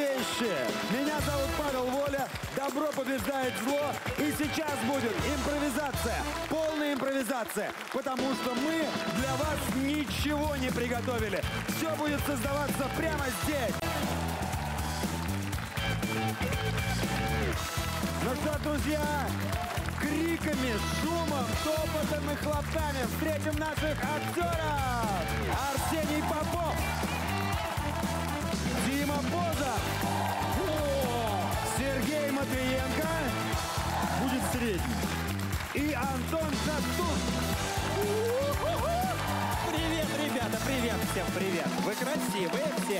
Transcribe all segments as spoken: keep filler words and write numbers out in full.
вещи. Меня зовут Павел Воля. Добро побеждает зло. И сейчас будет импровизация. Полная импровизация. Потому что мы для вас ничего не приготовили. Все будет создаваться прямо здесь. Ну что, друзья, криками, шумом, топотом и хлопками встретим наших актеров. Арсений Попов, Дима Бозов, Сергей Матвиенко, будет средний, и Антон Шастун. Привет, ребята, привет, всем привет. Вы красивые все.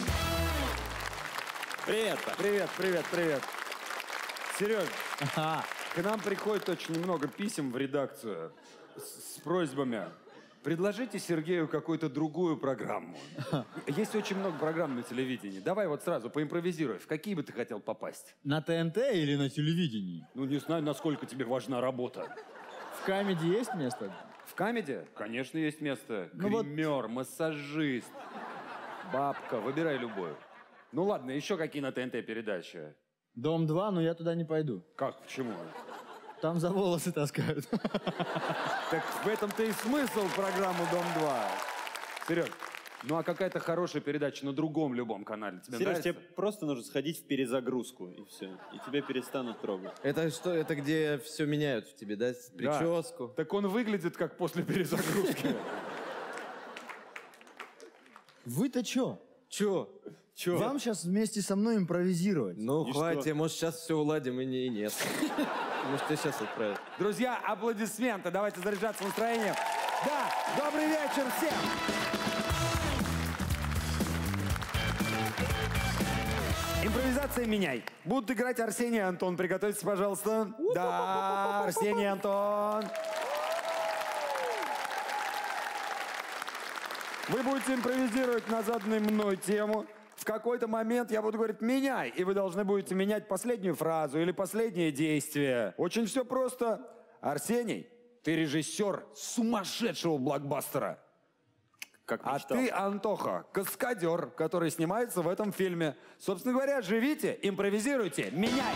Привет. Привет, привет, привет. Сереж, ага. К нам приходит очень много писем в редакцию с, с просьбами. Предложите Сергею какую-то другую программу. Есть очень много программ на телевидении. Давай вот сразу поимпровизируй. В какие бы ты хотел попасть? На ТНТ или на телевидении? Ну, не знаю, насколько тебе важна работа. В камеди есть место? В камеди? Конечно, есть место. Ну Гример, вот... массажист, бабка. Выбирай любую. Ну ладно, еще какие на ТНТ передачи? Дом два, но я туда не пойду. Как? Почему? Там за волосы таскают. Так в этом-то и смысл программы «Дом два». Сереж, ну а какая-то хорошая передача на другом любом канале. Тебе Сереж, нравится? тебе просто нужно сходить в перезагрузку, и все. И тебя перестанут трогать. Это что? Это где все меняют в тебе, да? Прическу? Да. Так он выглядит как после перезагрузки. Вы-то чё? Чё? Чё? Вам сейчас вместе со мной импровизировать. Ну, И хватит, что? может, сейчас все уладим и, не, и нет. Может, тебя сейчас отправят. Друзья, аплодисменты. Давайте заряжаться настроением. Да, добрый вечер всем! Импровизация «Меняй». Будут играть Арсений и Антон. Приготовьтесь, пожалуйста. Да, Арсений и Антон. Вы будете импровизировать на заданную мной тему. В какой-то момент я буду говорить «меняй», и вы должны будете менять последнюю фразу или последнее действие. Очень все просто. Арсений, ты режиссер сумасшедшего блокбастера. Как А мечтал. ты, Антоха, каскадер, который снимается в этом фильме. Собственно говоря, живите, импровизируйте, меняй.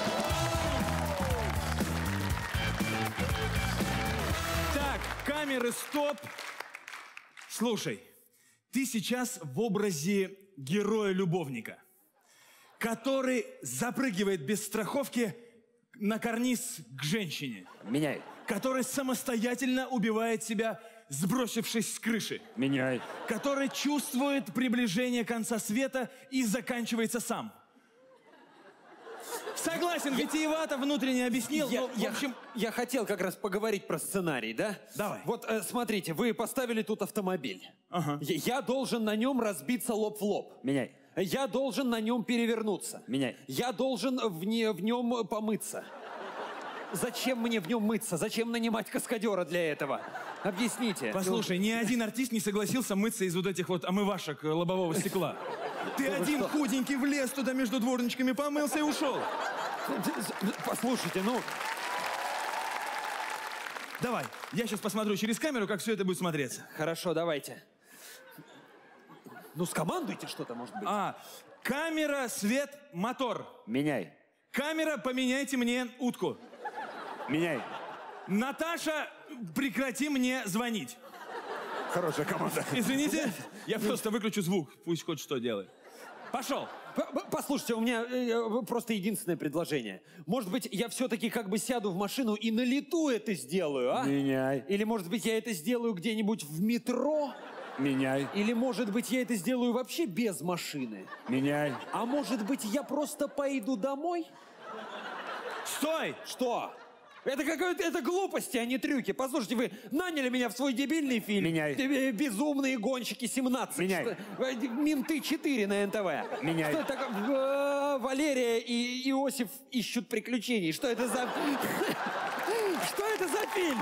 Так, камеры, стоп. Слушай, ты сейчас в образе героя-любовника, который запрыгивает без страховки на карниз к женщине. Меняй. Который самостоятельно убивает себя, сбросившись с крыши. Меняй. Который чувствует приближение конца света и заканчивается сам. Согласен, витиевато, внутренне объяснил. Я, но, в я- общем, я хотел как раз поговорить про сценарий, да? Давай. Вот э, смотрите, вы поставили тут автомобиль. Ага. Я, я должен на нем разбиться лоб в лоб. Меняй. Я должен на нем перевернуться. Меняй. Я должен в, не, в нем помыться. Зачем мне в нем мыться? Зачем нанимать каскадера для этого? Объясните. послушай, ни один артист не согласился мыться из вот этих вот омывашек э, лобового стекла. Ты один худенький влез туда между дворничками, помылся и ушел. Послушайте, ну... Давай, я сейчас посмотрю через камеру, как все это будет смотреться. Хорошо, давайте. Ну, скомандуйте что-то, может быть. А, камера, свет, мотор. Меняй. Камера, поменяйте мне утку. Меняй. Наташа, прекрати мне звонить. Хорошая команда. Извините, я просто выключу звук, пусть хоть что делает. Пошел. П- п- Послушайте, у меня э, просто единственное предложение. Может быть, я все-таки как бы сяду в машину и на лету это сделаю, а? Меняй. Или, может быть, я это сделаю где-нибудь в метро? Меняй. Или, может быть, я это сделаю вообще без машины? Меняй. А может быть, я просто пойду домой? Стой! Что? Это какое-то это глупости, а не трюки. Послушайте, вы наняли меня в свой дебильный фильм. Меняй. Э, «Безумные гонщики семнадцать». Меняй. Что- э, «Менты четыре» на эн тэ вэ. Меняй. Что это такое? Э, Валерия и Иосиф ищут приключений. Что это за... Что это за фильм?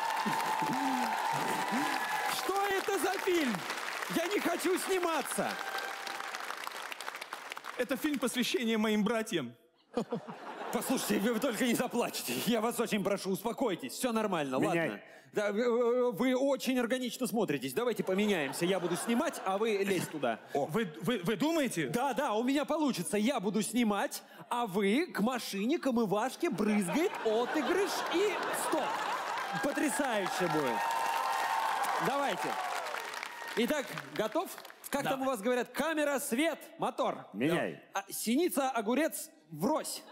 Что это за фильм? Я не хочу сниматься. Это фильм посвящения моим братьям. Послушайте, вы только не заплачьте. Я вас очень прошу, успокойтесь. Все нормально, Меняй. ладно? Да, вы, вы очень органично смотритесь. Давайте поменяемся. Я буду снимать, а вы лезь туда. Вы, вы, вы думаете? Да, да, у меня получится. Я буду снимать, а вы к машине, к омывашке брызгает отыгрыш и стоп. Потрясающе будет. Давайте. Итак, готов? Как Да. там у вас говорят? Камера, свет, мотор. Меняй. А, синица, огурец, врозь.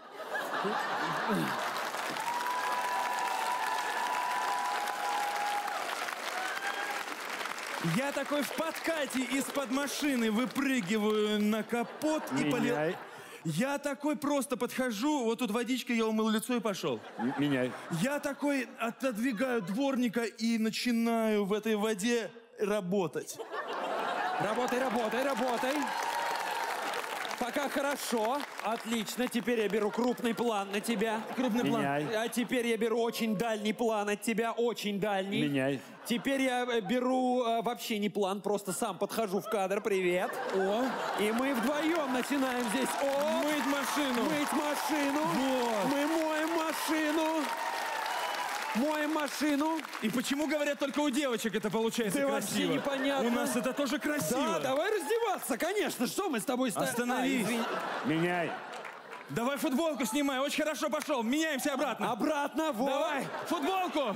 Я такой в подкате из-под машины выпрыгиваю на капот и полил. Меняй. Я такой просто подхожу, вот тут водичка, я умыл лицо и пошел. М- Меняй. Я такой отодвигаю дворника и начинаю в этой воде работать. Работай, работай, работай. Пока хорошо. Отлично. Теперь я беру крупный план на тебя. Крупный план. Меняй. А теперь я беру очень дальний план от тебя, очень дальний. Меняй. Теперь я э, беру э, вообще не план, просто сам подхожу в кадр. Привет. О, И мы вдвоем начинаем здесь. О, мыть машину. мыть машину. Вот. Мы моем машину. Моем машину. И почему, говорят, только у девочек это получается Да вообще красиво? непонятно. У нас это тоже красиво. Да, давай раздеваться, конечно. Что мы с тобой... ста- Остановись. А, извини. Меняй. Давай футболку снимай, очень хорошо пошел. Меняемся обратно. Обратно, вот. Давай, футболку.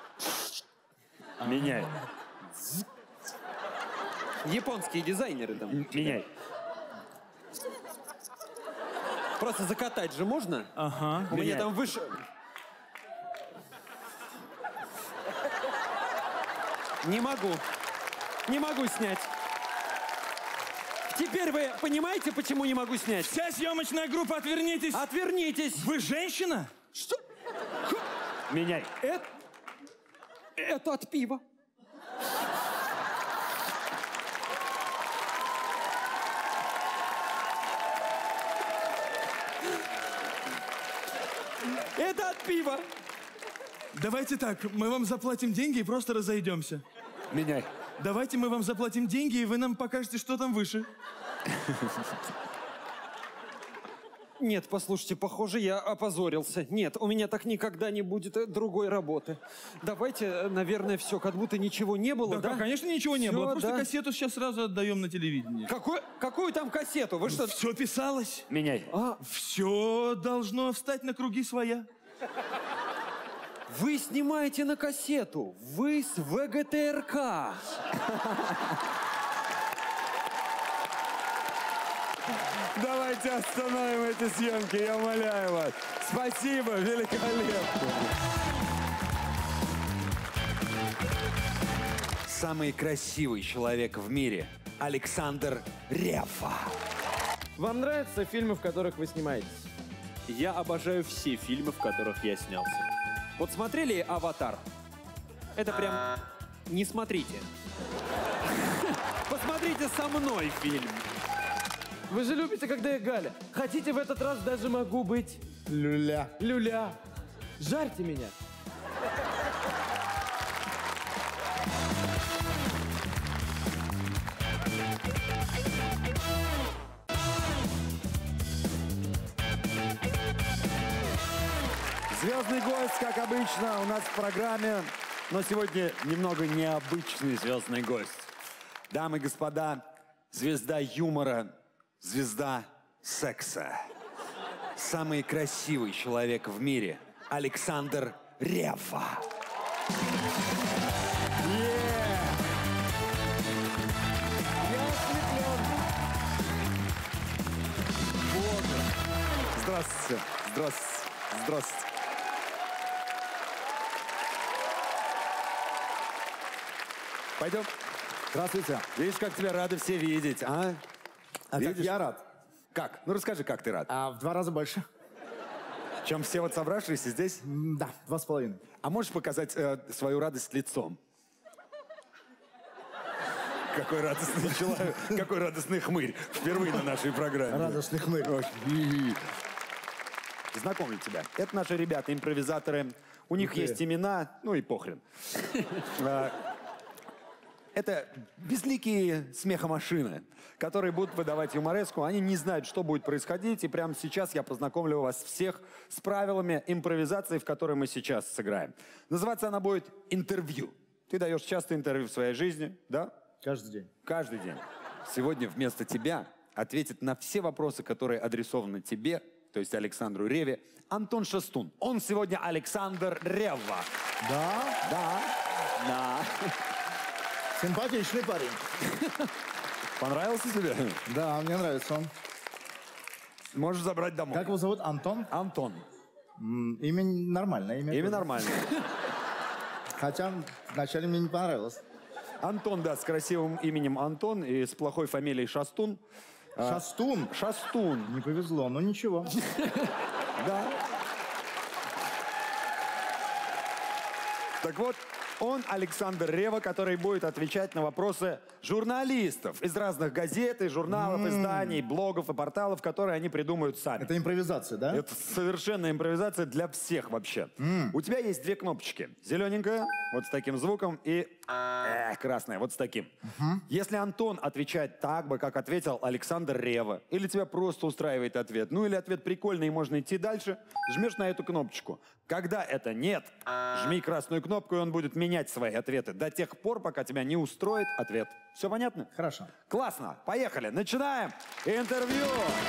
Меняй. Японские дизайнеры там. М- Меняй. Просто закатать же можно? Ага. У меня Меняй. там выше... Не могу. Не могу снять. Теперь вы понимаете, почему не могу снять? Вся съемочная группа, отвернитесь. Отвернитесь. Вы женщина? Что? Меняй. Это... Это от пива. Это от пива. Давайте так, мы вам заплатим деньги и просто разойдемся. Меняй. Давайте мы вам заплатим деньги, и вы нам покажете, что там выше. Нет, послушайте, похоже, я опозорился. Нет, у меня так никогда не будет э, другой работы. Давайте, э, наверное, все, как будто ничего не было, Да, да? как, конечно, ничего не Всё, было. Просто да. кассету сейчас сразу отдаем на телевидение. Какой, какую там кассету? Вы что? Все писалось. Меняй. А, Все должно встать на круги своя. вы снимаете на кассету. Вы с ВГТРК. Давайте остановим эти съемки, я умоляю вас. Спасибо, великолепно. Самый красивый человек в мире – Александр Ревва. Вам нравятся фильмы, в которых вы снимаетесь? Я обожаю все фильмы, в которых я снялся. Вот смотрели «Аватар»? Это прям... Не смотрите. Посмотрите со мной фильм. Вы же любите, когда я Галя. Хотите, в этот раз даже могу быть... Люля. Люля. Жарьте меня. Звездный гость, как обычно, у нас в программе, но сегодня немного необычный звездный гость. Дамы и господа, звезда юмора, звезда секса. Самый красивый человек в мире – Александр Ревва. Здравствуйте, здравствуйте, здравствуйте. Пойдем. Здравствуйте. Видишь, как тебя рады все видеть, а? А как Видишь? я рад? Как? Ну расскажи, как ты рад? А в два раза больше? Чем все вот собравшиеся здесь? М, Да, два с половиной. А можешь показать э, свою радость лицом? Какой радостный человек, какой радостный хмырь. Впервые на нашей программе. Радостный хмырь. Очень. Знакомлю тебя. Это наши ребята, импровизаторы. У них Ух ты. есть имена, ну и похрен. А, Это безликие смехомашины, которые будут выдавать юмореску. Они не знают, что будет происходить. И прямо сейчас я познакомлю вас всех с правилами импровизации, в которой мы сейчас сыграем. Называться она будет «Интервью». Ты даешь часто интервью в своей жизни, да? Каждый день. Каждый день. Сегодня вместо тебя ответит на все вопросы, которые адресованы тебе, то есть Александру Реве, Антон Шастун. Он сегодня Александр Ревва. Да? Да. Да. Симпатичный парень. Понравился тебе? Да, мне нравится он. Можешь забрать домой. Как его зовут? Антон? Антон. М, Имя нормальное. Имя, Имя нормальное. Хотя вначале мне не понравилось. Антон, да, с красивым именем Антон и с плохой фамилией Шастун. Шастун? Шастун. Не повезло, но ничего. Да. Так вот, он Александр Рева, который будет отвечать на вопросы журналистов из разных газет, и журналов, М. изданий, блогов и порталов, которые они придумают сами. Это импровизация, да? Это совершенная импровизация для всех вообще. У тебя есть две кнопочки. Зелененькая, вот с таким звуком, и э, красная, вот с таким. Если Антон отвечает так бы, как ответил Александр Рева, или тебя просто устраивает ответ, ну или ответ прикольный и можно идти дальше, жмешь на эту кнопочку. Когда это нет, жми красную кнопку, и он будет менять свои ответы до тех пор, пока тебя не устроит ответ. Все понятно? Хорошо. Классно. Поехали. Начинаем интервью.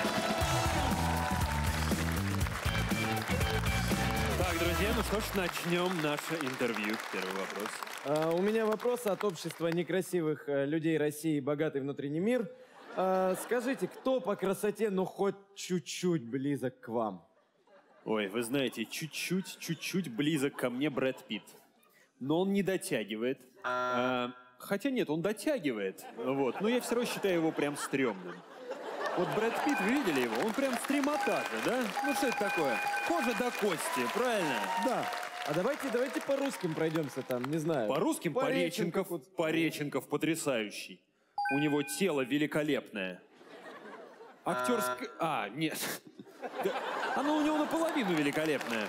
Так, друзья, ну что ж, начнем наше интервью. Первый вопрос. А, у меня вопрос от общества некрасивых э, людей России «Богатый внутренний мир». А, скажите, кто по красоте, ну, хоть чуть-чуть близок к вам? Ой, вы знаете, чуть-чуть, чуть-чуть близок ко мне Брэд Питт. Но он не дотягивает. А, хотя нет, он дотягивает. Вот. Но я все равно считаю его прям стрёмным. Вот Брэд Питт, вы видели его? Он прям стримота же, да? Ну что это такое? Кожа до кости, правильно? Да. А давайте, давайте по русским пройдемся там, не знаю. По русским Пореченков, вот. Пореченков потрясающий. У него тело великолепное. Актерское... А, нет. Да, оно у него наполовину великолепное.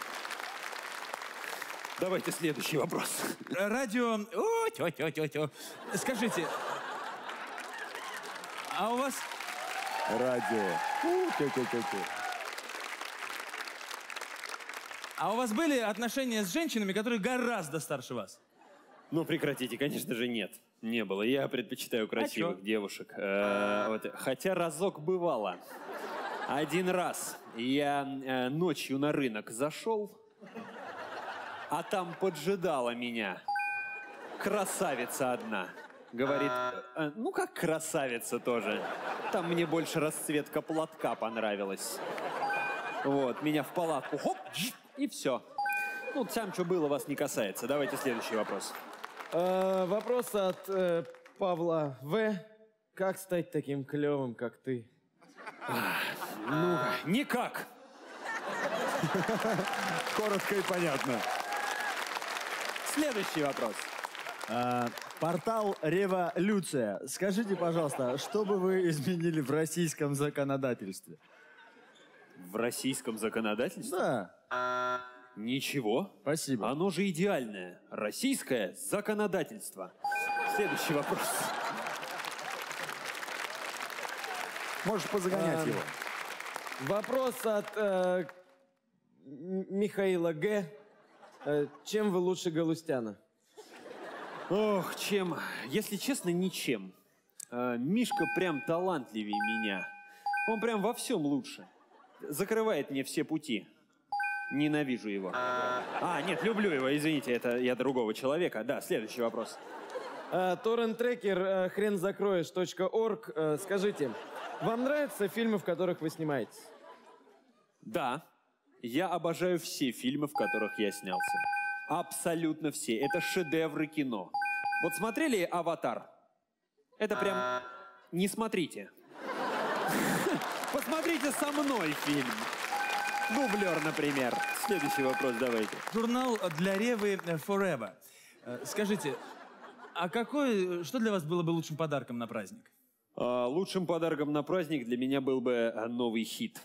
Давайте следующий вопрос. Радио... О, тё, тё, тё, тё. Скажите, а у вас... Радио. У, тю-тю-тю-тю. А у вас были отношения с женщинами, которые гораздо старше вас? Ну, прекратите, конечно же, нет. Не было. Я предпочитаю красивых чё? девушек. Э, вот, хотя разок бывало. Один раз я э, ночью на рынок зашел, а там поджидала меня красавица одна. Говорит, э, ну как красавица тоже. Там мне больше расцветка платка понравилась. Вот, меня в палатку, хоп, и все. Ну, там, что было, вас не касается. Давайте следующий вопрос. А, вопрос от э, Павла В. Как стать таким клевым, как ты? Ну, никак. Коротко и понятно. Следующий вопрос. А, портал «Революция». Скажите, пожалуйста, что бы вы изменили в российском законодательстве? В российском законодательстве? Да, Ничего. спасибо. Оно же идеальное. Российское законодательство. Следующий вопрос. Можешь позагонять А, его. Вопрос от э, М- Михаила Г. Э, чем вы лучше Галустяна? Ох, чем? Если честно, ничем. А, Мишка прям талантливее меня. Он прям во всем лучше. Закрывает мне все пути. Ненавижу его. А, нет, люблю его, извините, это я другого человека. Да, следующий вопрос. Э, Торрент-трекер э, хрен закроешь точка орг. Э, скажите, вам нравятся фильмы, в которых вы снимаетесь? Да, я обожаю все фильмы, в которых я снялся. Абсолютно все. Это шедевры кино. Вот смотрели «Аватар»? Это прям... Не смотрите. Посмотрите со мной фильм. «Дублер», например. Следующий вопрос давайте. Журнал для Ревы Forever. Э, Скажите, а какой, что для вас было бы лучшим подарком на праздник? А, лучшим подарком на праздник для меня был бы а, новый хит.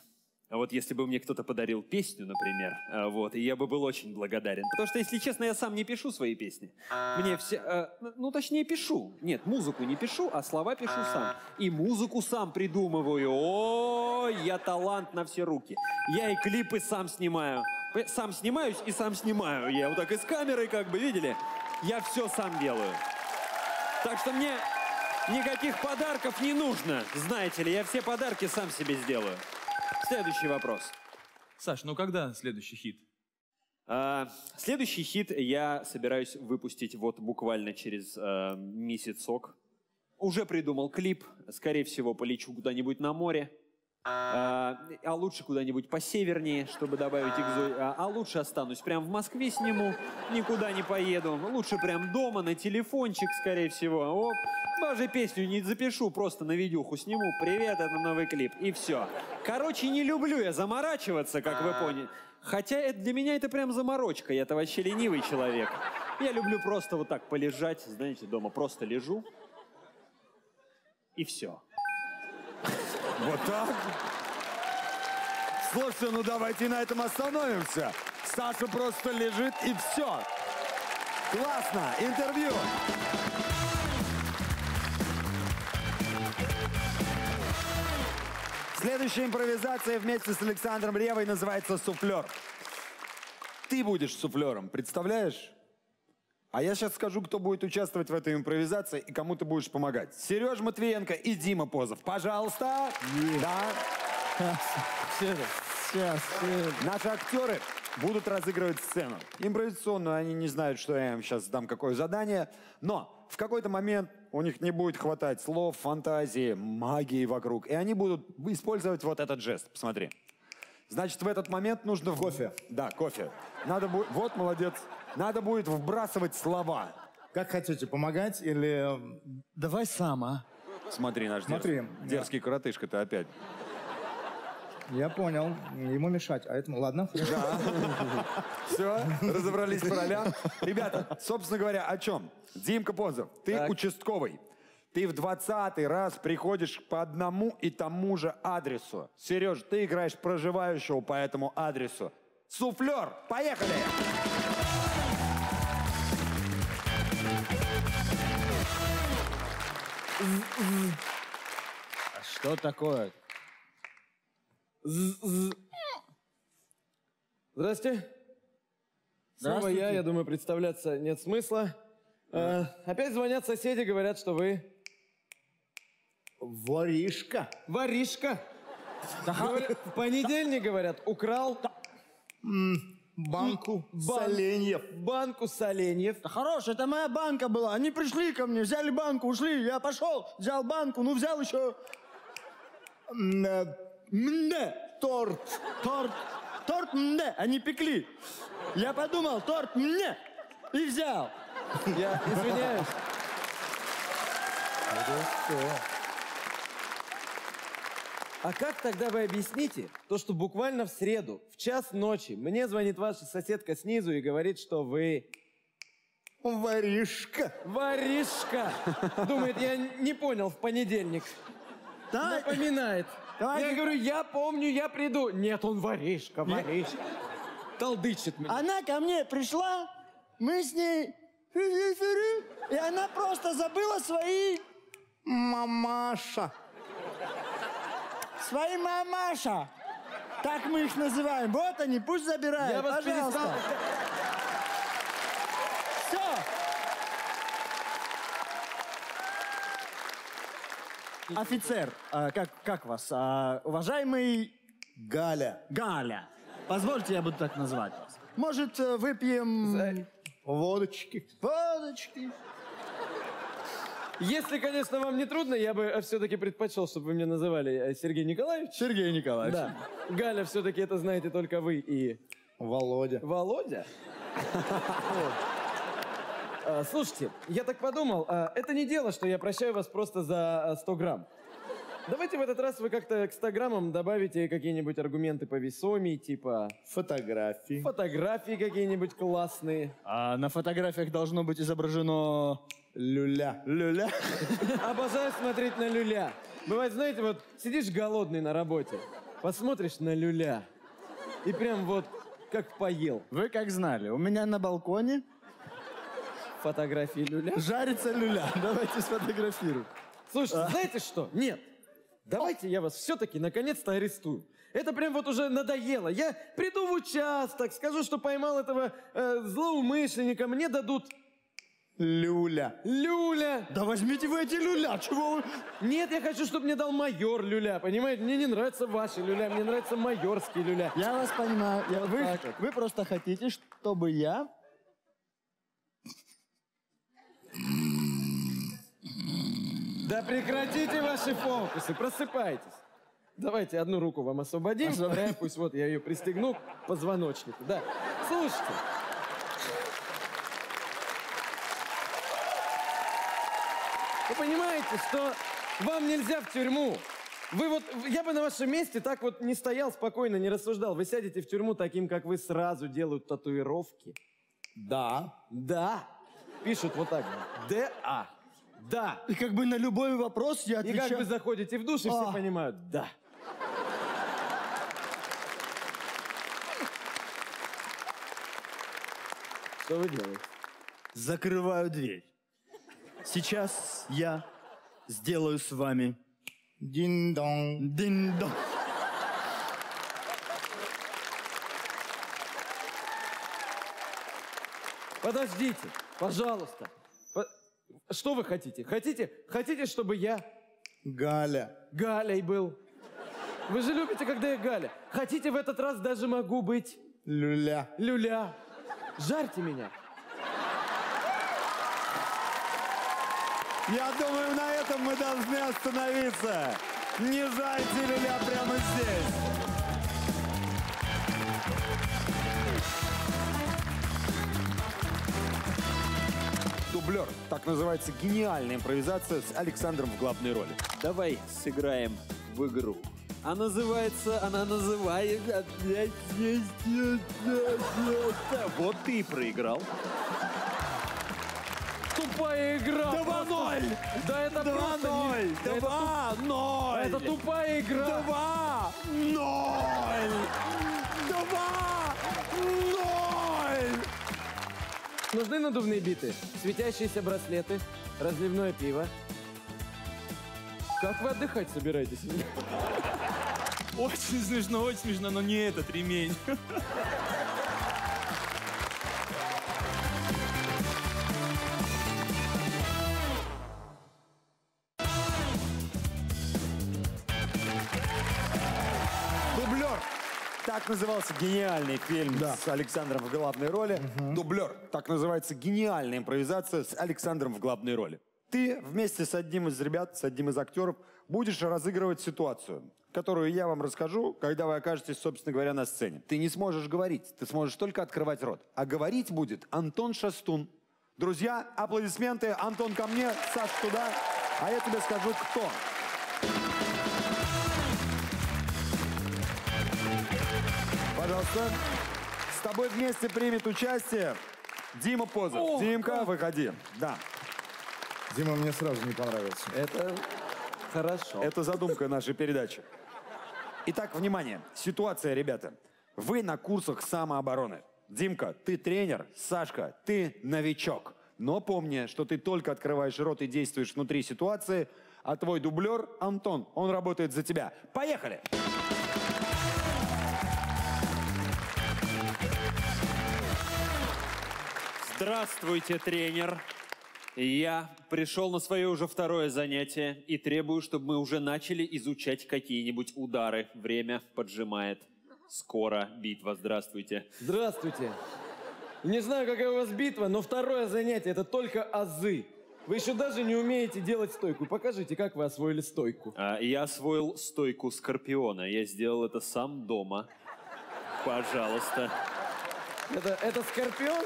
А вот если бы мне кто-то подарил песню, например, а, вот, и я бы был очень благодарен. Потому что, если честно, я сам не пишу свои песни. Мне все... а, ну, точнее, пишу. Нет, музыку не пишу, а слова пишу сам. И музыку сам придумываю. О, я талант на все руки. Я и клипы сам снимаю. Сам снимаюсь и сам снимаю. Я вот так и с камерой, как бы, видели? Я все сам делаю. Так что мне никаких подарков не нужно. Знаете ли, я все подарки сам себе сделаю. Следующий вопрос. Саш, ну когда следующий хит? А, следующий хит я собираюсь выпустить вот буквально через а, месяцок. Уже придумал клип. Скорее всего, полечу куда-нибудь на море. А, а лучше куда-нибудь посевернее, чтобы добавить экзо... А, а лучше останусь прям в Москве сниму, никуда не поеду. Лучше прям дома на телефончик, скорее всего. Оп. Даже песню не запишу, просто на видюху сниму. Привет, это новый клип. И все. Короче, не люблю я заморачиваться, как вы поняли. Хотя это, для меня это прям заморочка. Я-то вообще ленивый человек. Я люблю просто вот так полежать, знаете, дома просто лежу. И все. Вот так? Слушайте, ну давайте на этом остановимся. Саша просто лежит и все. Классно. Интервью. Следующая импровизация вместе с Александром Ревой называется «Суфлер». Ты будешь суфлером, представляешь? А я сейчас скажу, кто будет участвовать в этой импровизации и кому ты будешь помогать. Сережа Матвиенко и Дима Позов. Пожалуйста. Да. Сейчас. Наши актеры будут разыгрывать сцену. Импровизационную, они не знают, что я им сейчас дам, какое задание. Но в какой-то момент у них не будет хватать слов, фантазии, магии вокруг. И они будут использовать вот этот жест. Посмотри. Значит, в этот момент нужно... Кофе. Да, кофе. Надо будет... Вот, молодец. Надо будет вбрасывать слова. Как хотите, помогать или... Давай сам, а? Смотри, наш Смотри, дерз- дерзкий коротышка-то опять. Я понял. Ему мешать. А этому... Ладно. Все, разобрались по ролям. Ребята, собственно говоря, о чем? Димка Позов, ты Так. участковый. Ты в двадцатый раз приходишь по одному и тому же адресу. Сереж, ты играешь проживающего по этому адресу. Суфлер, поехали! А что такое? Здрасте. Снова Здравствуйте. я, я думаю, представляться нет смысла. Э, опять звонят соседи, говорят, что вы Воришка. воришка. Говорят, в понедельник, говорят, украл Банку Бан- соленьев. банку соленьев. Да хорош, это моя банка была. Они пришли ко мне, взяли банку, ушли. Я пошел, взял банку, ну взял еще... М, э, Мне Торт. торт. Торт мне, они пекли. Я подумал, торт мне. И взял. Я извиняюсь. А как тогда вы объясните то, что буквально в среду, в час ночи, мне звонит ваша соседка снизу и говорит, что вы Воришка. воришка? Думает, я не понял в понедельник. Да, Напоминает. Давайте- Я говорю, я помню, я приду. Нет, он воришка, воришка. Толдычит меня. она ко мне пришла, мы с ней... И она просто забыла свои... Мамаша. Свои мамаша. Так мы их называем. Вот они, пусть забирают, Я вас пожалуйста. перестал... Все. Офицер, а, как, как вас? А, уважаемый Галя. Галя. Позвольте, я буду так называть вас. Может, э, выпьем... За- Водочки. Водочки. Если, конечно, вам не трудно, я бы все-таки предпочел, чтобы вы меня называли э, Сергей Николаевич. Сергей Николаевич. Да. Галя, все-таки это знаете только вы и Володя. Володя. Вот. А, Слушайте, я так подумал, а, это не дело, что я прощаю вас просто за а, сто грамм. Давайте в этот раз вы как-то к ста граммам добавите какие-нибудь аргументы повесомей, типа Фотографии. фотографии какие-нибудь классные. А на фотографиях должно быть изображено... Люля. Люля. Обожаю смотреть на люля. Бывает, знаете, вот сидишь голодный на работе, посмотришь на люля и прям вот как поел. Вы как знали, у меня на балконе Фотографии люля. жарится люля. Давайте сфотографируем. Слушайте, знаете что? Нет. Давайте я вас все-таки наконец-то арестую. Это прям вот уже надоело. Я приду в участок, скажу, что поймал этого э, злоумышленника, мне дадут Люля. люля. Да возьмите вы эти люля, чего вы... Нет, я хочу, чтобы мне дал майор люля, понимаете? Мне не нравятся ваши люля, мне нравятся майорские люля. Я вас понимаю. Я- вы, так вот. вы просто хотите, чтобы я... Да прекратите ваши фокусы, просыпайтесь. Давайте одну руку вам освободим, вторая пусть вот я ее пристегну к позвоночнику. Да, слушайте. Вы понимаете, что вам нельзя в тюрьму. Вы вот, я бы на вашем месте так вот не стоял спокойно, не рассуждал. Вы сядете в тюрьму таким, как вы, сразу делают татуировки. Да. Да. Пишут вот так. Д-А. Да. И как бы на любой вопрос я И отвечаю... как вы заходите в душ, и все А. понимают. Да. Что вы делаете? Закрываю дверь. Сейчас я сделаю с вами Дин-дон. дин-дон. Подождите, пожалуйста. По- Что вы хотите? Хотите, хотите, чтобы я Галя. Галей был? Вы же любите, когда я Галя. Хотите, в этот раз даже могу быть Люля. люля. Жарьте меня. Я думаю, на этом мы должны остановиться. Не жайте люля прямо здесь. Дублер. Так называется гениальная импровизация с Александром в главной роли. Давай сыграем в игру. А называется, она называется... Вот ты и проиграл. Тупая игра. Два ноль. Да это Два просто не- ноль. Да это Два ноль. Это тупая игра. Два ноль. Два ноль. Нужны надувные биты, светящиеся браслеты, разливное пиво. Как вы отдыхать собираетесь? Очень смешно, очень смешно, но не этот ремень. Дублер. Так назывался гениальный фильм с Александром в главной роли. Дублер. Так называется гениальная импровизация с Александром в главной роли. Ты вместе с одним из ребят, с одним из актеров будешь разыгрывать ситуацию, которую я вам расскажу, когда вы окажетесь, собственно говоря, на сцене. Ты не сможешь говорить, ты сможешь только открывать рот. А говорить будет Антон Шастун. Друзья, аплодисменты. Антон ко мне, Саш туда. А я тебе скажу, кто. Пожалуйста. С тобой вместе примет участие Дима Позов. Димка, выходи. Да. Дима мне сразу не понравился. Это хорошо. Это задумка нашей передачи. Итак, внимание. Ситуация, ребята. Вы на курсах самообороны. Димка, ты тренер. Сашка, ты новичок. Но помни, что ты только открываешь рот и действуешь внутри ситуации, а твой дублер, Антон, он работает за тебя. Поехали! Здравствуйте, тренер. Я пришел на свое уже второе занятие и требую, чтобы мы уже начали изучать какие-нибудь удары. Время поджимает. Скоро битва. Здравствуйте. Здравствуйте. Не знаю, какая у вас битва, но второе занятие — это только азы. Вы еще даже не умеете делать стойку. Покажите, как вы освоили стойку. А, я освоил стойку Скорпиона. Я сделал это сам дома. Пожалуйста. Это, это Скорпион?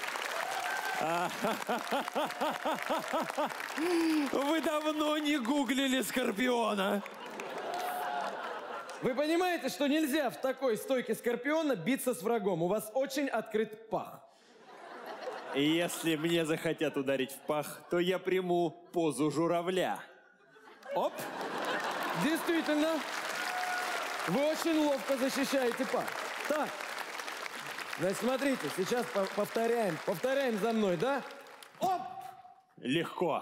Вы давно не гуглили Скорпиона. Вы понимаете, что нельзя в такой стойке Скорпиона биться с врагом? У вас очень открыт пах. И если мне захотят ударить в пах, то я приму позу журавля. Оп! Действительно, Вы очень ловко защищаете пар. Так. Значит, смотрите, сейчас по- повторяем. Повторяем за мной, да? Оп! Легко.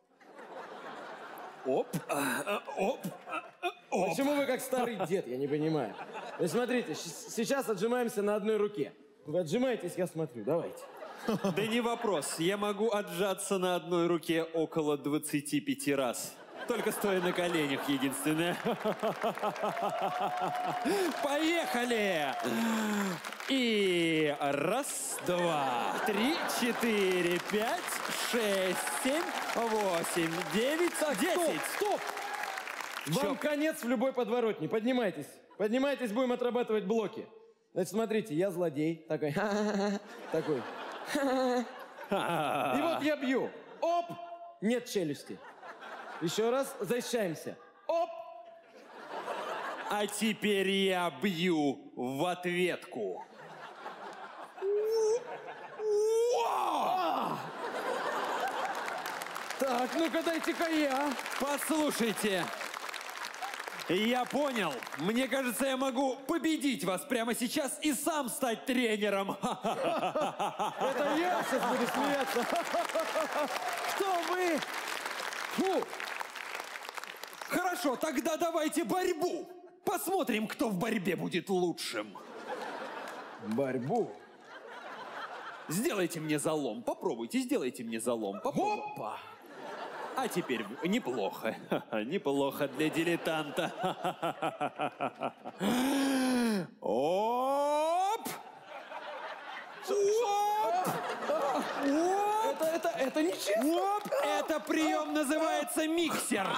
Оп, а, оп, а, оп. Почему вы как старый дед, я не понимаю. Значит, смотрите, щ- сейчас отжимаемся на одной руке. Вы отжимаетесь, я смотрю, давайте. Да не вопрос. Я могу отжаться на одной руке около двадцати пяти раз. Только стоя на коленях, единственное. Поехали! И раз, два, три, четыре, пять, шесть, семь, восемь, девять, Так, стоп, десять. стоп! Вам конец в любой подворотне. Поднимайтесь. Поднимайтесь, будем отрабатывать блоки. Значит, смотрите, я злодей. Такой. Такой. И вот я бью. Оп! Нет челюсти. Еще раз, защищаемся. Оп! А теперь я бью в ответку. Так, ну-ка дайте-ка я. Послушайте, я понял. Мне кажется, я могу победить вас прямо сейчас и сам стать тренером. Это я сейчас буду смеяться. Кто вы? Фу. Хорошо, тогда давайте борьбу. Посмотрим, кто в борьбе будет лучшим. Борьбу. Сделайте мне залом. Попробуйте, сделайте мне залом. Попробуйте. Опа! А теперь вы- неплохо. Неплохо для дилетанта. Оп! Оп! Это, это, это нечестно. Оп! Это прием называется миксер.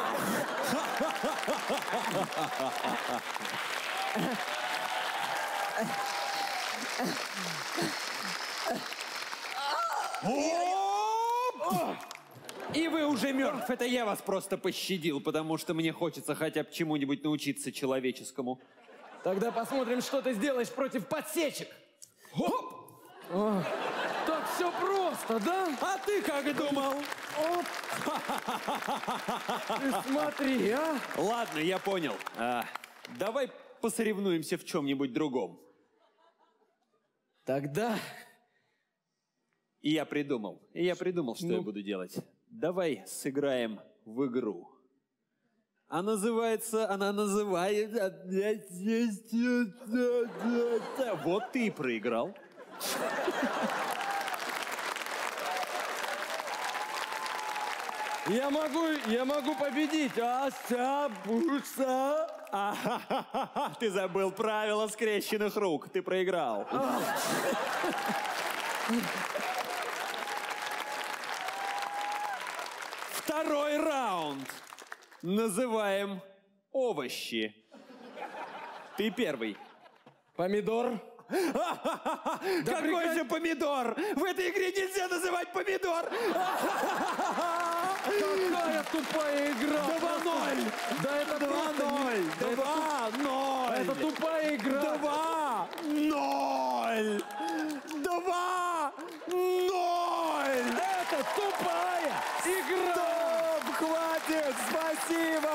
Оп! И вы уже мертв. Это я вас просто пощадил, потому что мне хочется хотя бы чему-нибудь научиться человеческому. Тогда посмотрим, что ты сделаешь против подсечек. Оп! Так все просто, да? А ты как думал? Оп. Ты смотри, а? Ладно, я понял. А, давай посоревнуемся в чем-нибудь другом. Тогда... И я придумал. И я придумал, что я буду делать. Давай сыграем в игру. А называется... Она называется... Вот ты и проиграл. Я могу, я могу победить. Остапуса. А, ты забыл правила скрещенных рук. Ты проиграл. Второй раунд. Называем овощи. Ты первый. Помидор. Какой же помидор? В этой игре нельзя называть помидор. Какая тупая игра. Два ноль. Да это просто не- Да это Два ноль. Это тупая игра. Два ноль. Два ноль. Это тупая игра. Стоп, хватит, спасибо!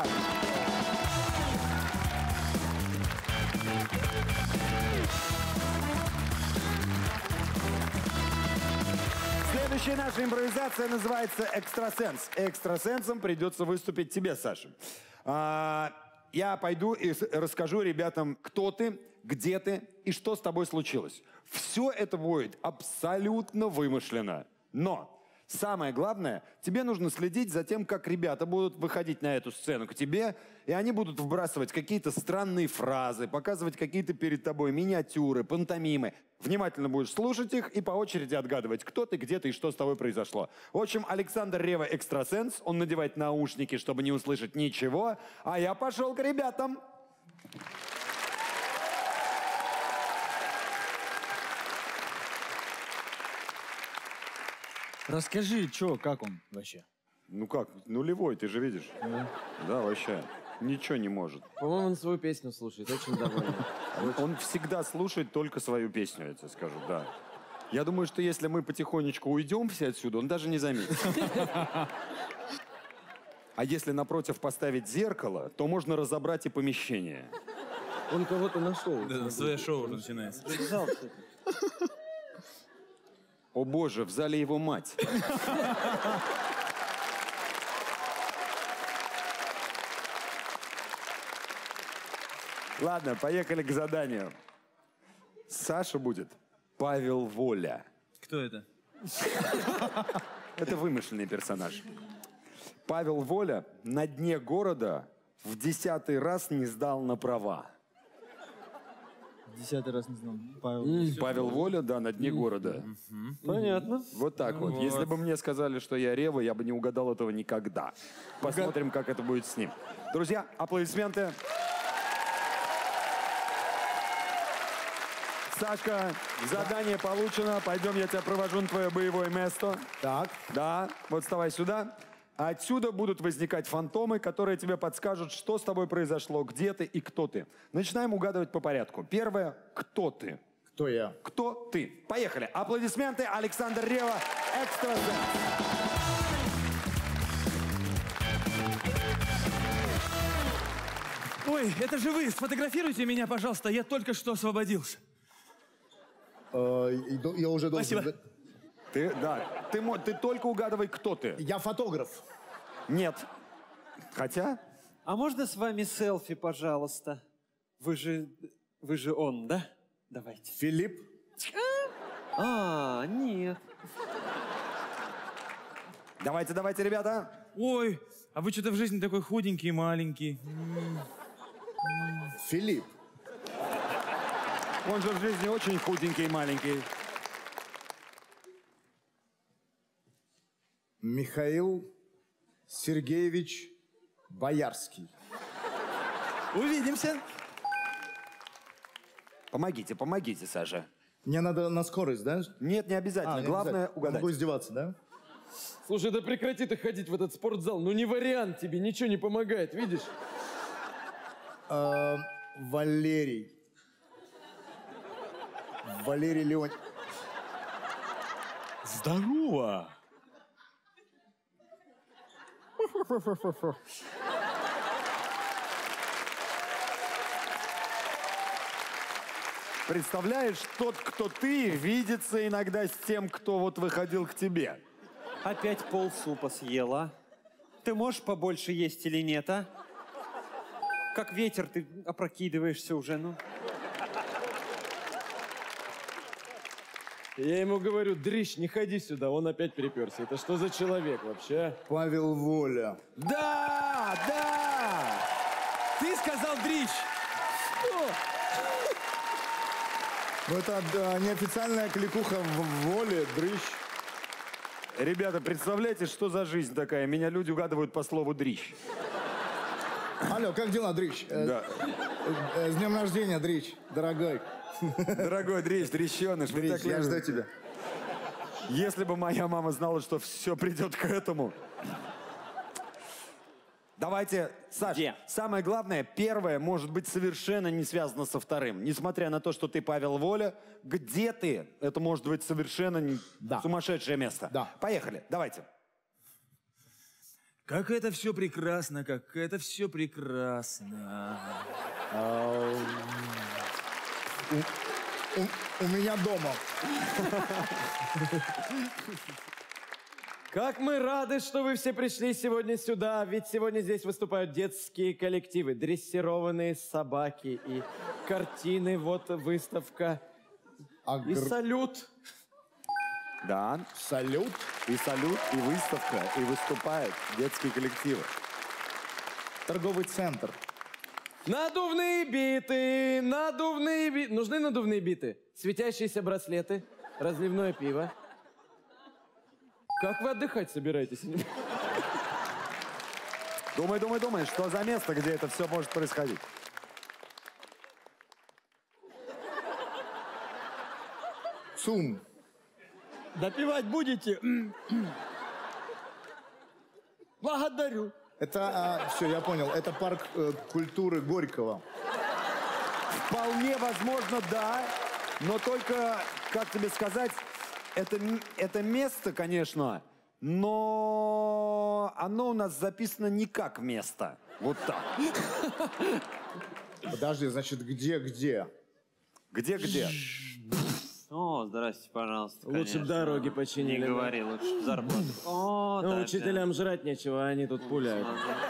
Следующая наша импровизация называется «Экстрасенс». Экстрасенсом придется выступить тебе, Саша. А, я пойду и с- расскажу ребятам, кто ты, где ты и что с тобой случилось. Все это будет абсолютно вымышленно. Но самое главное, тебе нужно следить за тем, как ребята будут выходить на эту сцену к тебе, и они будут вбрасывать какие-то странные фразы, показывать какие-то перед тобой миниатюры, пантомимы. Внимательно будешь слушать их и по очереди отгадывать, кто ты, где ты и что с тобой произошло. В общем, Александр Ревва экстрасенс, он надевает наушники, чтобы не услышать ничего, а я пошел к ребятам. Расскажи, что, как он вообще? Ну как, нулевой, ты же видишь. Да, вообще. Ничего не может. По-моему, он свою песню слушает, очень довольный. Он всегда слушает только свою песню, я тебе скажу, да. Я думаю, что если мы потихонечку уйдем все отсюда, он даже не заметит. А если напротив поставить зеркало, то можно разобрать и помещение. Он кого-то нашел. Да, свое шоу уже начинается. О боже, в зале его мать. Ладно, поехали к заданию. Саша будет Павел Воля. Кто это? Это вымышленный персонаж. Павел Воля на дне города в десятый раз не сдал на права. Десятый раз не знал. Павел. Павел Воля, да, на дне города. Понятно. Вот так вот. Если бы мне сказали, что я Рева, я бы не угадал этого никогда. Посмотрим, как это будет с ним. Друзья, аплодисменты. Сашка, задание получено. Пойдем, я тебя провожу на твое боевое место. Так. Да, вот вставай сюда. Отсюда будут возникать фантомы, которые тебе подскажут, что с тобой произошло, где ты и кто ты. Начинаем угадывать по порядку. Первое, кто ты? Кто я? Кто ты? Поехали. Аплодисменты. Александр Рева, экстрасенс. Ой, это же вы. Сфотографируйте меня, пожалуйста. Я только что освободился. Э, иду- я уже должен... Спасибо. Ты, да, ты, мо- ты только угадывай, кто ты. Я фотограф. Нет. Хотя... А можно с вами селфи, пожалуйста? Вы же... Вы же он, да? Давайте. Филипп. А, нет. Давайте, давайте, ребята. Ой, а вы что-то в жизни такой худенький, маленький. Филипп. Он же в жизни очень худенький и маленький. Михаил Сергеевич Боярский. Увидимся. Помогите, помогите, Саша. Мне надо на скорость, да? Нет, не обязательно. А, не Главное обязательно. угадать. Могу издеваться, да? Слушай, да прекрати ты ходить в этот спортзал. Ну не вариант тебе, ничего не помогает, видишь? Э, Валерий. Валерий Леон... Здорово. Представляешь, тот, кто ты, видится иногда с тем, кто вот выходил к тебе. Опять пол супа съела. Ты можешь побольше есть или нет, а? Как ветер, ты опрокидываешься уже, ну. Я ему говорю, дрищ, не ходи сюда, он опять приперся. Это что за человек вообще, а? Павел Воля. Да, да! Ты сказал дрищ. Ну это да, неофициальная кликуха в Воле, дрыщ. Ребята, представляете, что за жизнь такая? Меня люди угадывают по слову дрищ. Алло, как дела, дрыщ? Э, Да. э, С днем рождения, дрыщ, дорогой. Дорогой дрищ, дрищеныш, мы Дрыщ, так я любим. жду тебя. Если бы моя мама знала, что все придет к этому. Давайте, Саш, Где? самое главное, первое может быть совершенно не связано со вторым. Несмотря на то, что ты Павел Воля, где ты, это может быть совершенно не- Да. сумасшедшее место. Да. Поехали, давайте. Как это все прекрасно, как это все прекрасно. У, у меня дома. Как мы рады, что вы все пришли сегодня сюда, ведь сегодня здесь выступают детские коллективы, дрессированные собаки и картины, вот выставка и Агр- салют. Да, Салют. и салют, и выставка, и выступают детские коллективы. Торговый центр. Надувные биты, надувные биты. Нужны надувные биты? Светящиеся браслеты, разливное пиво. Как вы отдыхать собираетесь? Думай, думай, думай, что за место, где это все может происходить. ЦУМ. Допивать будете? Благодарю. Это, все, я понял, это парк э, культуры Горького. Вполне возможно, да, но только, как тебе сказать, это, м- это место, конечно, но но оно у нас записано не как место. Вот так. Подожди, значит, где-где? Где-где? О, здрасте, пожалуйста. Лучше конечно. б дороги починили. Не говори, лучше б зарплату. О, Ну, да, учителям жрать нечего, а они тут пуляют.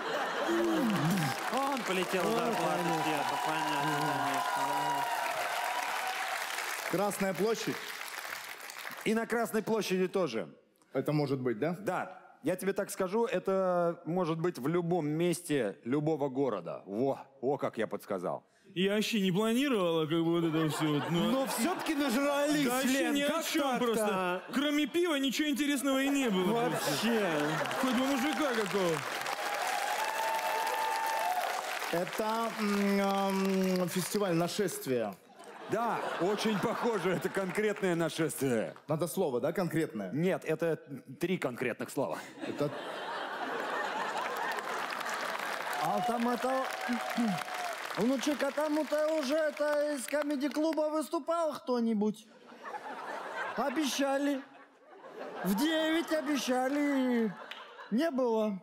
Он полетел зарплату где-то, понятно, конечно. Красная площадь? И на Красной площади тоже. Это может быть, да? Да, я тебе так скажу, это может быть в любом месте любого города. Во, о, как я подсказал. Я вообще не планировала, как бы вот это все. Но, Но все-таки нажрались, да вообще Лен, ни о как чем так-то? просто. Кроме пива ничего интересного и не было. Вообще. Хоть бы мужика какого. Это м, м, фестиваль нашествия. Да, очень похоже, это конкретное нашествие. Надо слово, да, конкретное? Нет, это три конкретных слова. Это А там это... Внучек, а там это уже это из комеди-клуба выступал кто-нибудь? Обещали. В девять обещали. Не было.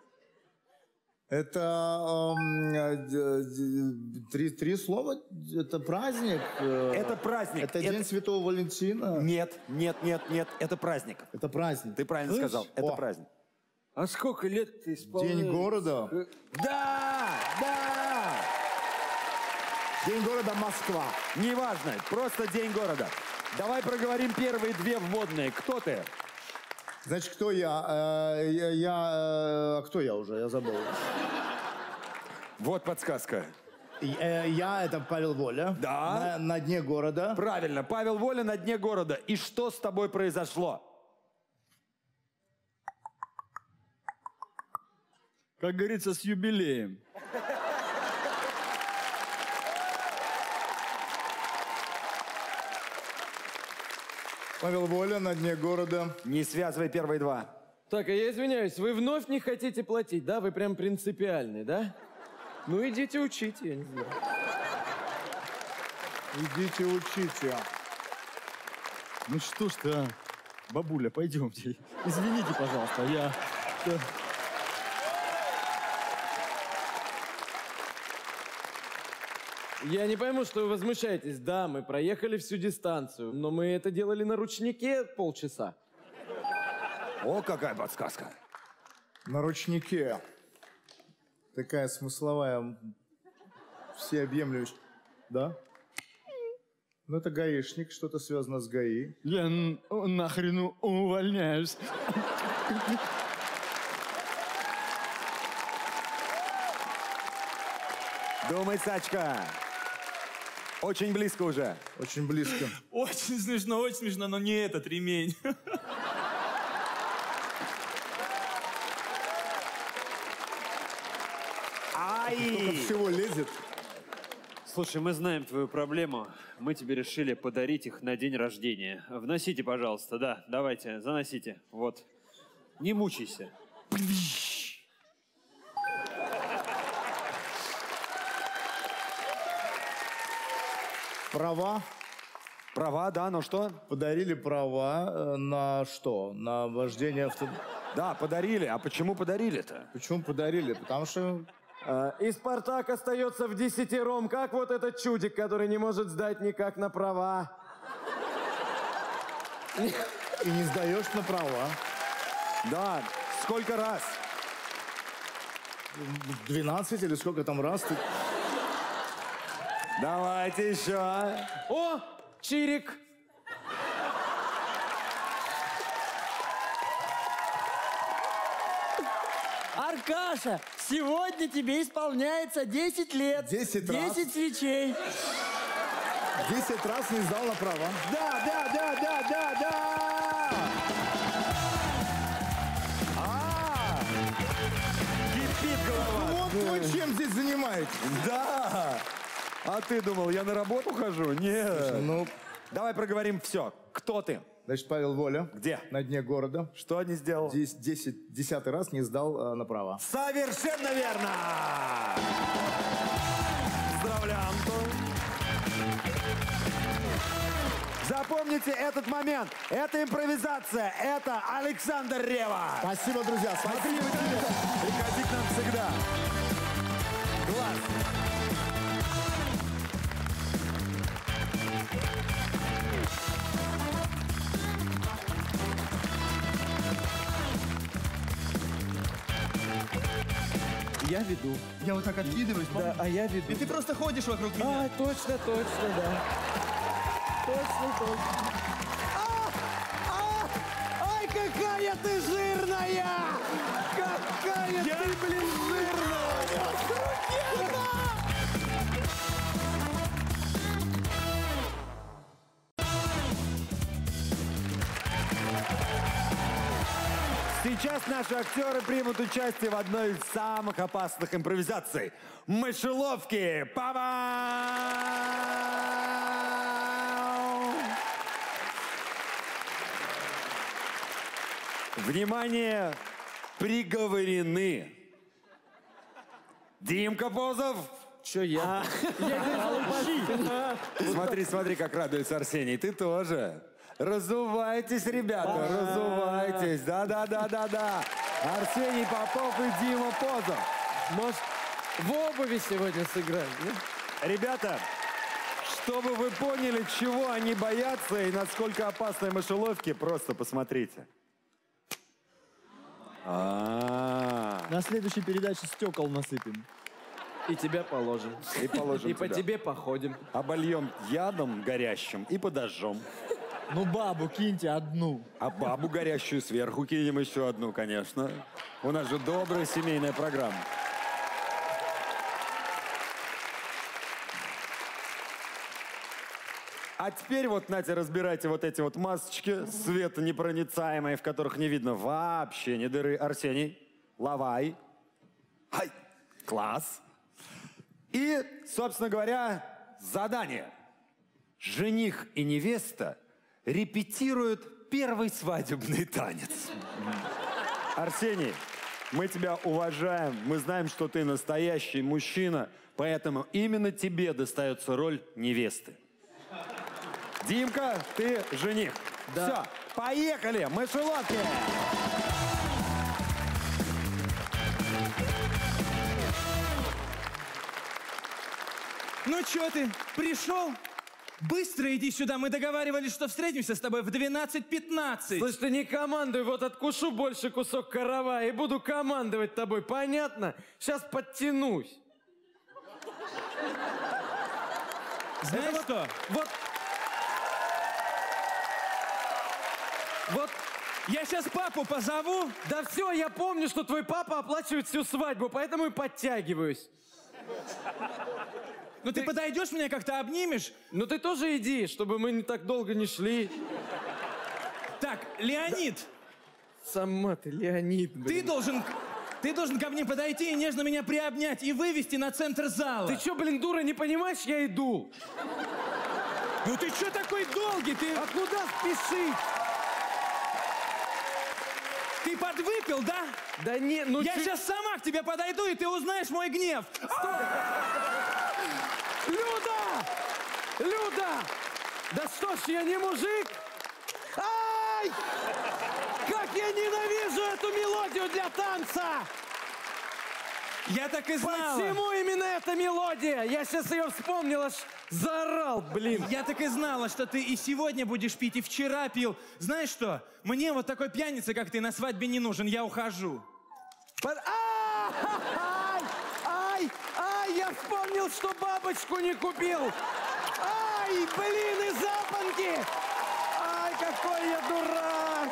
Это эм, э, д- д- три, три слова? Это праздник? э, Это праздник. Это Это- День Святого Валентина? Нет, нет, нет, нет, это праздник. Это праздник. Ты правильно сказал, это О. праздник. А сколько лет ты исполняешь? День города? Да, да, День города Москва. неважно, просто день города. Давай проговорим первые две вводные. Кто ты? Значит, кто я? Э, я, я, э, кто я уже? Я забыл. Вот подсказка. И, э, я, это Павел Воля. Да. На, на дне города. Правильно, Павел Воля на дне города. И что с тобой произошло? Как говорится, с юбилеем. Павел Воля на дне города. Не связывай первые два. Так, а я извиняюсь, вы вновь не хотите платить, да? Вы прям принципиальный, да? Ну, идите учите, я не знаю. Идите учите. Ну что ж ты, а? Бабуля, пойдемте. Извините, пожалуйста, я... Я не пойму, что вы возмущаетесь. Да, мы проехали всю дистанцию, но мы это делали на ручнике полчаса. О, какая подсказка. На ручнике. Такая смысловая, всеобъемлющая. Да? Ну, это гаишник, что-то связано с ГАИ. Я н- нахрен увольняюсь. Думай, Сачка. Очень близко уже. Очень близко. Очень смешно, очень смешно, но не этот ремень. Только всего лезет. Слушай, мы знаем твою проблему. Мы тебе решили подарить их на день рождения. Вносите, пожалуйста, да, давайте, заносите. Вот. Не мучайся. Права. Права, да, но что? Подарили права э, на что? На вождение авто... Да, подарили. А почему подарили-то? Почему подарили? Потому что... А, и Спартак остается в десятером, как вот этот чудик, который не может сдать никак на права. И не сдаешь на права. Да, сколько раз? двенадцать или сколько там раз ты... Давайте еще. О, Чирик! Аркаша, сегодня тебе исполняется десять лет. десять раз. десять свечей. десять раз не сдал на права. Да, да, да, да, да, да! А! Кипит голова. Вот вы чем здесь занимаетесь? Да! А ты думал, я на работу хожу? Нет. Ну, Давай проговорим все. Кто ты? значит, Павел Воля. Где? На дне города. Что не сделал? Здесь десять, десятый раз не сдал э, на права. Совершенно верно! Поздравляем! Запомни запомните этот момент. Это импровизация. Это Александр Ревва. Спасибо, друзья. Спасибо тебе. Приходи к нам всегда. Класс. Я веду. Я вот так откидываюсь, Да, а я веду. и ты просто ходишь вокруг меня. А, точно, точно, да. Точно, точно. Ай, какая ты жирная! Какая ты, блин, жирная! Сейчас наши актеры примут участие в одной из самых опасных импровизаций. Мышеловки. Па-бам! Внимание! Приговорены. Димка Позов. Че я? Смотри, смотри, как радуется Арсений. Ты тоже. Разувайтесь, ребята, разувайтесь. Да-да-да-да-да. Арсений Попов и Дима Позов. Может, в обуви сегодня сыграем? ну? Ребята, чтобы вы поняли, чего они боятся и насколько опасны мышеловки, просто посмотрите. А-а-а. На следующей передаче стекол насыпем. И тебя положим. И положим И по тебя. тебе походим. Обольем ядом горящим и подожжем. Ну, бабу киньте одну. А бабу горящую сверху кинем еще одну, конечно. У нас же добрая семейная программа. А теперь вот, Натя, разбирайте вот эти вот масочки светонепроницаемые, в которых не видно вообще ни дыры. Арсений, лавай. Хай. Класс. И, собственно говоря, задание. Жених и невеста репетируют первый свадебный танец. Арсений, мы тебя уважаем, мы знаем, что ты настоящий мужчина, поэтому именно тебе достается роль невесты. Димка, ты жених. Да. Все, поехали, мышеловки! Ну чё ты, пришел? Быстро иди сюда, мы договаривались, что встретимся с тобой в двенадцать пятнадцать. Слышь, ты не командуй, вот откушу больше кусок каравая и буду командовать тобой, понятно? Сейчас подтянусь. Знаешь Это что? Вот... Вот... Я сейчас папу позову. Да все, я помню, что твой папа оплачивает всю свадьбу, поэтому и подтягиваюсь. Ну ты, ты подойдешь меня как-то обнимешь? Ну ты тоже иди, чтобы мы не так долго не шли. Так, Леонид. Да. Сама ты, Леонид, блин. Ты должен... Ты должен ко мне подойти и нежно меня приобнять и вывести на центр зала. Ты чё, блин, дура, не понимаешь? Я иду. Ну ты чё такой долгий? Ты... А куда спешить? Ты подвыпил, да? Да не, ну Я чё... сейчас сама к тебе подойду, и ты узнаешь мой гнев. Люда! Люда! Да что ж, я не мужик? Ай! Как я ненавижу эту мелодию для танца! Я так и знала. Почему именно эта мелодия? Я сейчас ее вспомнил, аж заорал, блин. Я так и знала, что ты и сегодня будешь пить, и вчера пил. Знаешь что? Мне вот такой пьяница, как ты, на свадьбе не нужен. Я ухожу. Под... А! Ай! Ай! Ай! Я вспомнил, что бабочку не купил! Ай! Блин, и запонки! Ай, какой я дурак!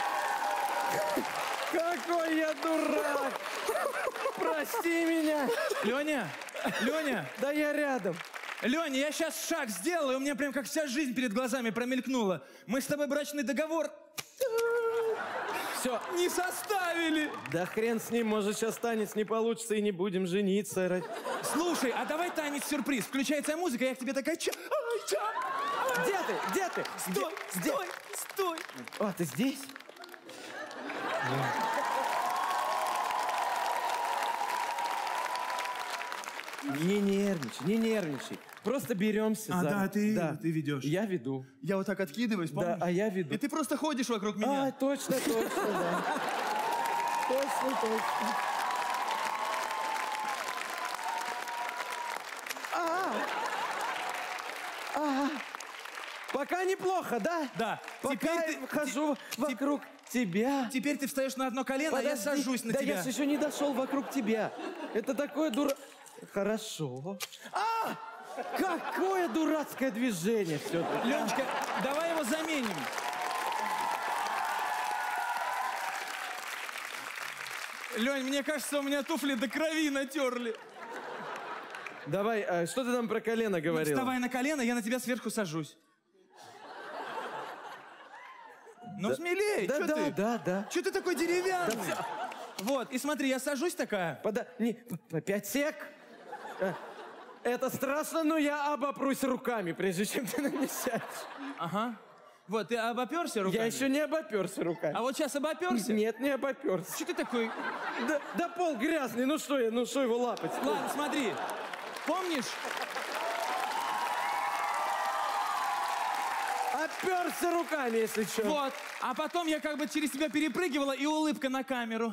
Какой я дурак! Прости меня! Леня! Леня! Да я рядом! Леня, я сейчас шаг сделал, и у меня прям как вся жизнь перед глазами промелькнула. Мы с тобой брачный договор... Все. Не составили! Да хрен с ним, может сейчас танец не получится и не будем жениться. Слушай, а давай танец-сюрприз. Включается музыка, я к тебе такая... Ча... Ай, ча... Где ты? Где ты? Стой, Где? стой, стой! О, ты здесь? Не нервничай, не нервничай. Просто беремся А, за... да, ты, ты ведешь. Я веду. Я вот так откидываюсь, помнишь? Да, а я веду. И ты просто ходишь вокруг меня. А, точно, точно, да. Точно, точно. А, а, пока неплохо, да? Да. Пока Теперь я ты- хожу вокруг тебя. Теперь ты встаешь на одно колено, а я Подожди, сажусь на да тебя. я ж еще не дошел вокруг тебя. Это такое дура... Хорошо. А! Какое дурацкое движение все-таки. Леночка, давай его заменим. Лень, мне кажется, у меня туфли до крови натерли. Давай, а что ты там про колено говорил? Вставай на колено, я на тебя сверху сажусь. Ну, смелей, Да, чё да, ты? да, да. Че ты такой деревянный? Вот, и смотри, я сажусь такая. Пода... Не, п- пять сек. Э, Это страшно, но я обопрусь руками, прежде чем ты на меня сядешь. Ага. Вот, ты обоперся руками? Я еще не обоперся руками. А вот сейчас обоперся? Нет, не обоперся. Что ты такой? Да, да пол грязный, ну что я, ну что его лапать? Ладно, смотри. Помнишь? Оперся руками, если что. Вот. А потом я как бы через тебя перепрыгивала, и улыбка на камеру.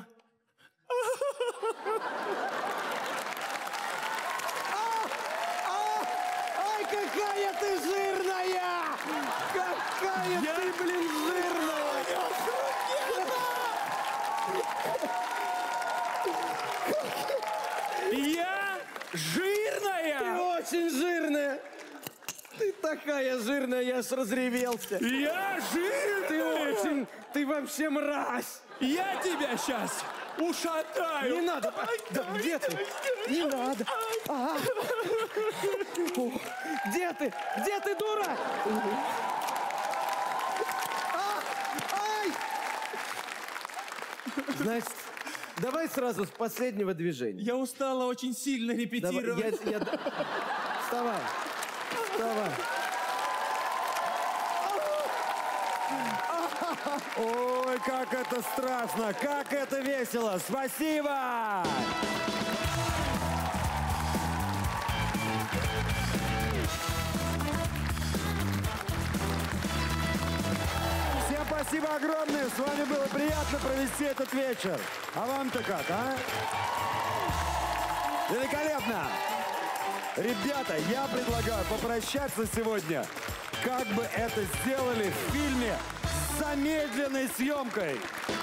Ай, какая ты жирная! Какая ты, блин, жирная! Я Ты жирная! очень жирная! Ты такая жирная, я аж разревелся. Я жирная! Ты очень, ты вообще мразь! Я тебя сейчас ушатаю! Не надо! Да где ты? Не надо! А. О, Где ты? Где ты, дура? А, ай! Значит, давай сразу с последнего движения. Я устала очень сильно Давай, репетировать. я, я- Вставай. Вставай. Ой, как это страшно, как это весело. Спасибо! Всем спасибо огромное. С вами было приятно провести этот вечер. А вам-то как, а? Великолепно! Ребята, я предлагаю попрощаться сегодня, как бы это сделали в фильме с замедленной съемкой.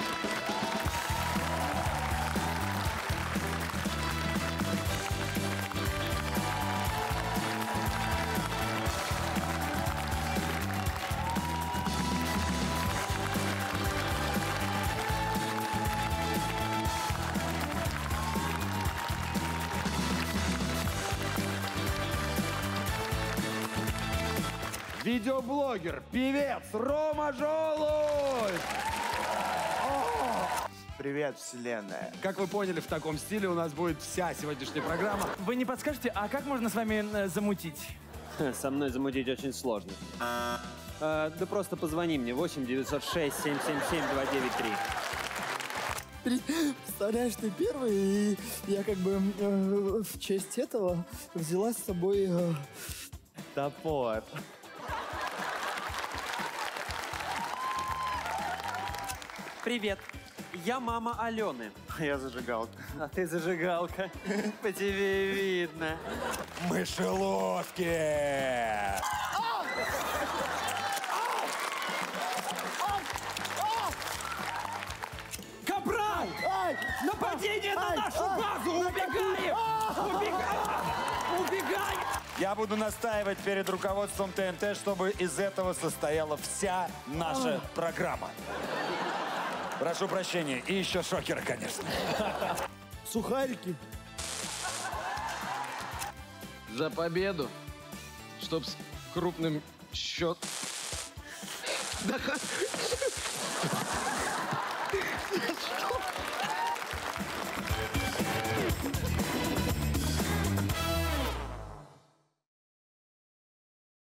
Видеоблогер, певец Рома Желудь! Привет, вселенная. Как вы поняли, в таком стиле у нас будет вся сегодняшняя программа. Вы не подскажете, а как можно с вами э, замутить? Со мной замутить очень сложно. Э, да просто позвони мне. восемь девятьсот шесть семь семь семь два девять три. Представляешь, ты первый, и я как бы э, в честь этого взяла с собой э, топор. Привет. Я мама Алены. Я зажигалка. А ты зажигалка. По тебе видно. Мышеловки! Капрал! Нападение на нашу базу! Убегаем! Убегаем! Убегаем! Я буду настаивать перед руководством ТНТ, чтобы из этого состояла вся наша программа. Прошу прощения. И еще шокеры, конечно. Сухарики. За победу. Чтоб с крупным счет. Да,